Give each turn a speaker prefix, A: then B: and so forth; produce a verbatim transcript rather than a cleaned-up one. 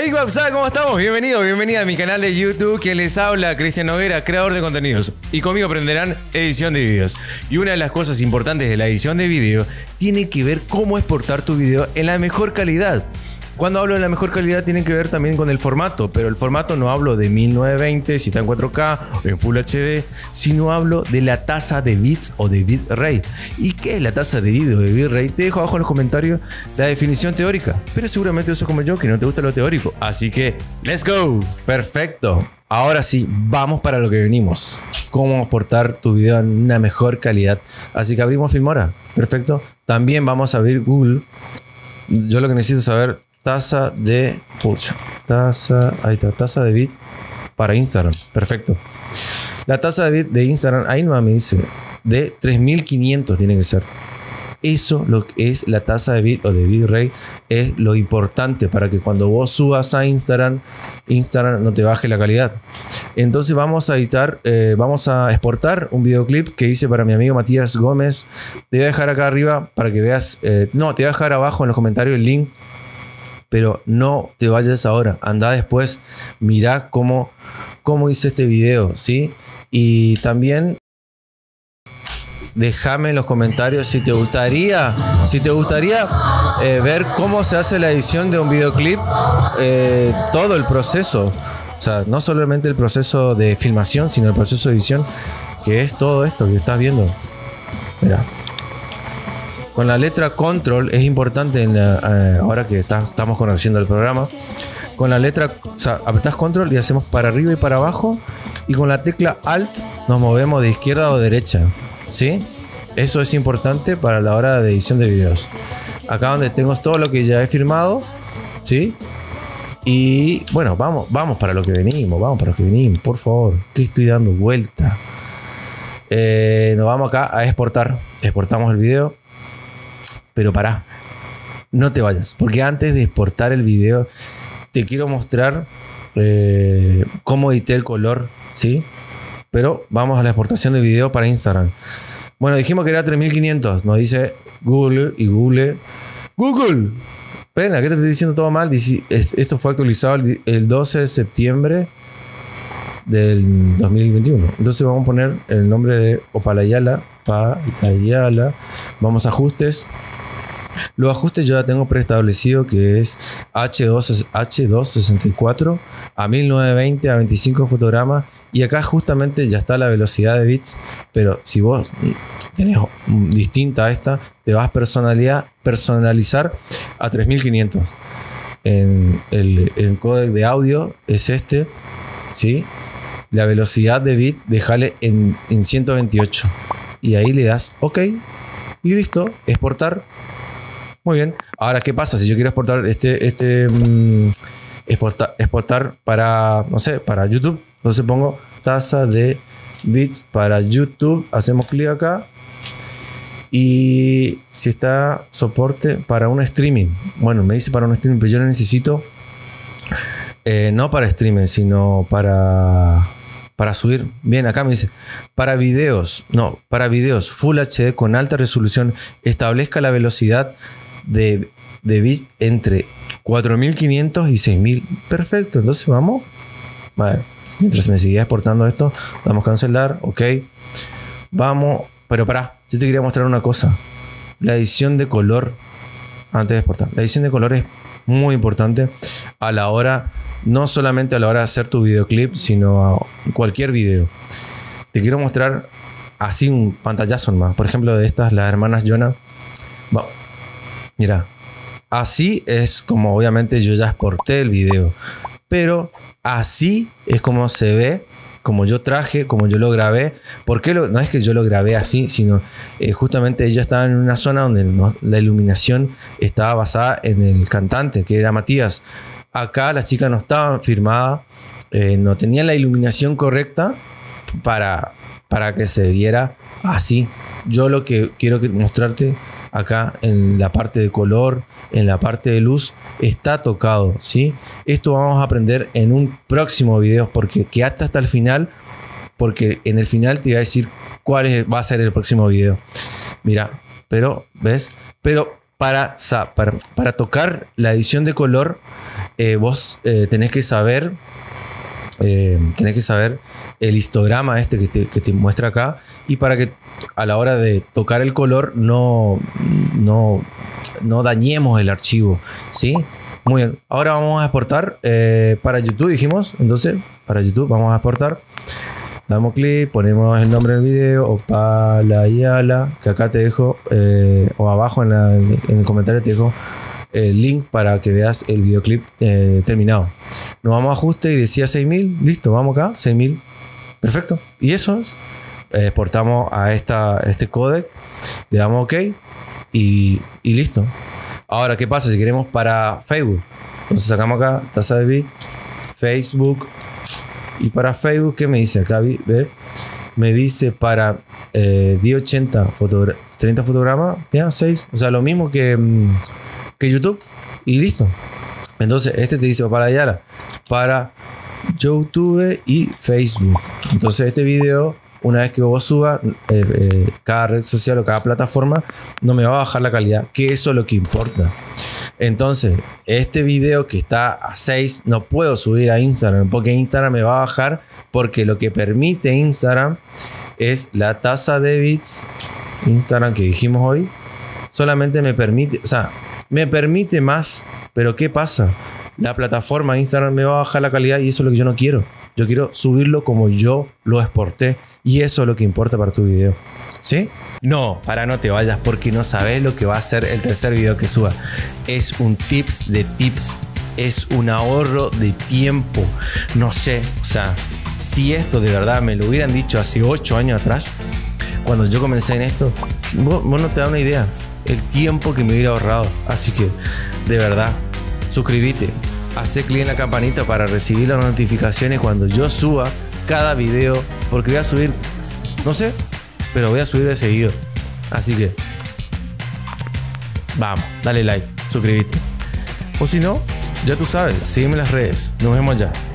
A: Hey, WhatsApp, ¿cómo estamos? Bienvenido, bienvenida a mi canal de YouTube. Que les habla Cristian Noguera, creador de contenidos. Y conmigo aprenderán edición de videos. Y una de las cosas importantes de la edición de video tiene que ver cómo exportar tu video en la mejor calidad. Cuando hablo de la mejor calidad tiene que ver también con el formato, pero el formato no hablo de mil novecientos veinte si está en cuatro K o en Full H D, sino hablo de la tasa de bits o de bitrate. ¿Y qué es la tasa de bit o de bitrate? Te dejo abajo en los comentarios la definición teórica, pero seguramente eso como yo que no te gusta lo teórico, así que let's go. Perfecto. Ahora sí, vamos para lo que venimos. Cómo exportar tu video en una mejor calidad. Así que abrimos Filmora. Perfecto. También vamos a abrir Google. Yo lo que necesito saber, tasa de pucha, tasa, ahí está, tasa de bit para Instagram. Perfecto. La tasa de bit de Instagram, ahí no me dice, de tres mil quinientos tiene que ser. Eso lo que es la tasa de bit o de bitrate, es lo importante para que cuando vos subas a Instagram, Instagram no te baje la calidad. Entonces vamos a editar, eh, vamos a exportar un videoclip que hice para mi amigo Matías Gómez. Te voy a dejar acá arriba para que veas, eh, no, te voy a dejar abajo en los comentarios el link. Pero no te vayas ahora, anda después, mira cómo, cómo hice este video, ¿sí? Y también déjame en los comentarios si te gustaría, si te gustaría eh, ver cómo se hace la edición de un videoclip, eh, todo el proceso, o sea, no solamente el proceso de filmación, sino el proceso de edición, que es todo esto que estás viendo. Mira. Con la letra Control es importante en la, eh, ahora que está, estamos conociendo el programa. Con la letra, o sea, apretás Control y hacemos para arriba y para abajo. Y con la tecla Alt nos movemos de izquierda o derecha. ¿Sí? Eso es importante para la hora de edición de videos. Acá donde tengo todo lo que ya he firmado. ¿Sí? Y bueno, vamos, vamos para lo que venimos. Vamos para lo que venimos, por favor. Que estoy dando vuelta. Eh, nos vamos acá a exportar. Exportamos el video. Pero pará, no te vayas, porque antes de exportar el video te quiero mostrar eh, cómo edité el color, ¿sí? Pero vamos a la exportación de video para Instagram. Bueno, dijimos que era tres mil quinientos, nos dice Google y Google. Google, pena, ¿qué te estoy diciendo todo mal? Esto fue actualizado el doce de septiembre del dos mil veintiuno. Entonces vamos a poner el nombre de Opalayala, Opalayala. Vamos a ajustes. Los ajustes yo ya tengo preestablecido, que es H doscientos sesenta y cuatro a mil novecientos veinte a veinticinco fotogramas. Y acá justamente ya está la velocidad de bits. Pero si vos tenés distinta a esta, te vas a personalidad, personalizar a tres mil quinientos. En el, el códec de audio es este, ¿sí? La velocidad de bit, déjale en, en ciento veintiocho. Y ahí le das OK. Y listo, exportar. Muy bien. Ahora, ¿qué pasa si yo quiero exportar este, este mmm, exportar, exportar para, no sé, para YouTube? Entonces pongo tasa de bits para YouTube. Hacemos clic acá. Y si está soporte para un streaming. Bueno, me dice para un streaming, pero yo lo necesito eh, no para streaming, sino para... Para subir, bien, acá me dice, para videos, no, para videos Full H D con alta resolución, establezca la velocidad de, de bits entre cuatro mil quinientos y seis mil. Perfecto, entonces vamos. Vale, mientras me sigue exportando esto, vamos a cancelar, ok. Vamos, pero pará, yo te quería mostrar una cosa. La edición de color, antes de exportar, la edición de color es muy importante a la hora, no solamente a la hora de hacer tu videoclip, sino a cualquier video. Te quiero mostrar así un pantallazo más. Por ejemplo, de estas, las hermanas Jonah. Bueno, mira, así es como obviamente yo ya exporté el video. Pero así es como se ve, como yo traje, como yo lo grabé. Porque lo, no es que yo lo grabé así, sino eh, justamente ella estaba en una zona donde no, la iluminación estaba basada en el cantante, que era Matías. Acá las chicas no estaban firmadas, eh, no tenían la iluminación correcta para, para que se viera así. Yo lo que quiero mostrarte acá en la parte de color, en la parte de luz, está tocado, ¿sí? Esto vamos a aprender en un próximo video, porque quédate hasta el final, porque en el final te voy a decir cuál es, va a ser el próximo video. Mira, pero, ¿ves? Pero para, para, para tocar la edición de color, eh, vos eh, tenés que saber, eh, tenés que saber el histograma este que te, que te muestra acá, y para que a la hora de tocar el color no, no, no dañemos el archivo, ¿sí? Muy bien, ahora vamos a exportar eh, para YouTube, dijimos. Entonces, para YouTube vamos a exportar. Damos clic, ponemos el nombre del video, Opalayala, que acá te dejo, eh, o abajo en, la, en el comentario te dejo el link para que veas el videoclip eh, terminado. Nos vamos a ajuste y decía seis mil, listo, vamos acá, seis mil, perfecto. Y eso es, eh, exportamos a esta, este codec, le damos OK y, y listo. Ahora, ¿qué pasa si queremos para Facebook? Entonces sacamos acá, tasa de bit, Facebook. Y para Facebook, ¿qué me dice acá? ¿Ve? Me dice para eh, diez ochenta, fotogra treinta fotogramas, vean, seis. O sea, lo mismo que, que YouTube. Y listo. Entonces, este te dice para Yala, para YouTube y Facebook. Entonces, este video, una vez que vos subas, eh, eh, cada red social o cada plataforma, no me va a bajar la calidad, que eso es lo que importa. Entonces, este video que está a seis no puedo subir a Instagram, porque Instagram me va a bajar, porque lo que permite Instagram es la tasa de bits. Instagram que dijimos hoy solamente me permite, o sea, me permite más, pero ¿qué pasa? La plataforma Instagram me va a bajar la calidad y eso es lo que yo no quiero. Yo quiero subirlo como yo lo exporté, y eso es lo que importa para tu video, ¿sí? No, para no te vayas, porque no sabes lo que va a ser el tercer video que suba. Es un tips de tips, es un ahorro de tiempo. No sé, o sea, si esto de verdad me lo hubieran dicho hace ocho años atrás, cuando yo comencé en esto, vos, vos no te das una idea el tiempo que me hubiera ahorrado. Así que, de verdad, suscríbete, haz clic en la campanita para recibir las notificaciones cuando yo suba cada video, porque voy a subir, no sé, pero voy a subir de seguido. Así que vamos, dale like, suscríbete. O si no, ya tú sabes, sígueme en las redes. Nos vemos allá.